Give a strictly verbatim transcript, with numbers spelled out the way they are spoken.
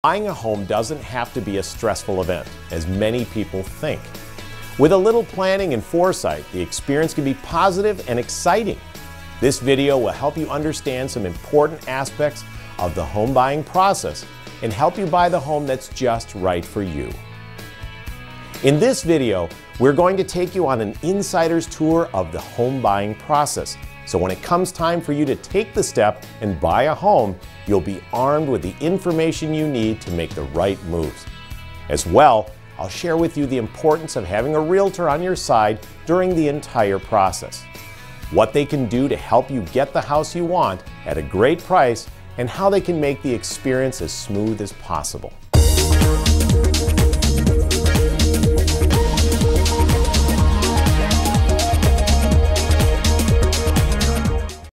Buying a home doesn't have to be a stressful event, as many people think. With a little planning and foresight, the experience can be positive and exciting. This video will help you understand some important aspects of the home buying process and help you buy the home that's just right for you. In this video, we're going to take you on an insider's tour of the home buying process. So when it comes time for you to take the step and buy a home, you'll be armed with the information you need to make the right moves. As well, I'll share with you the importance of having a realtor on your side during the entire process, what they can do to help you get the house you want at a great price, and how they can make the experience as smooth as possible.